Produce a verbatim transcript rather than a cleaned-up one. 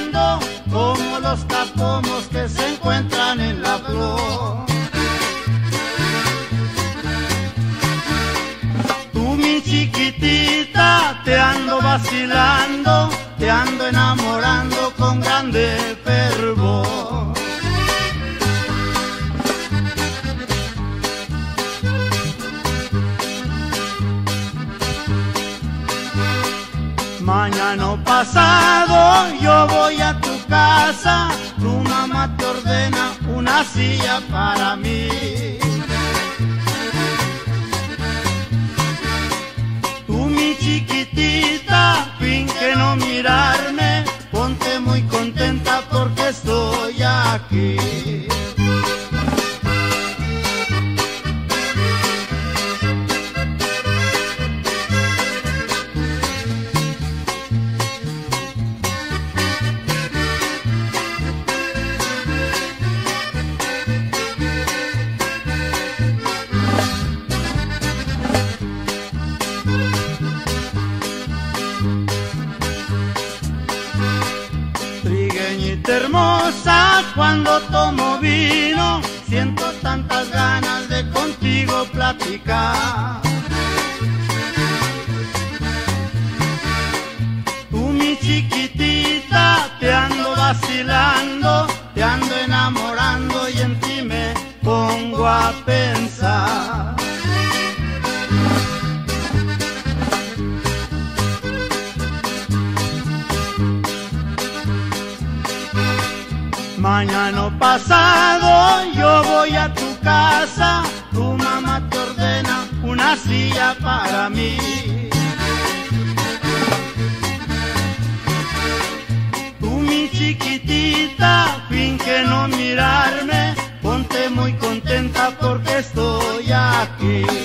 vacilando como los capomos que se encuentran en la flor. Tú, mi chiquitita, te ando vacilando, te ando enamorando con grande fervor. Mañana pasado yo voy a tu casa, tu mamá te ordena una silla para mí. Tú, mi chiquitita, finge no mirarme, ponte muy contenta porque estoy aquí. Trigueñita hermosa, cuando tomo vino, siento tantas ganas de contigo platicar. Tú, mi chiquitita, te ando vacilando, te ando enamorando y en ti me pongo a pensar. Mañana pasado yo voy a tu casa, tu mamá te ordena una silla para mí. Tú, mi chiquitita, finge no mirarme, ponte muy contenta porque estoy aquí.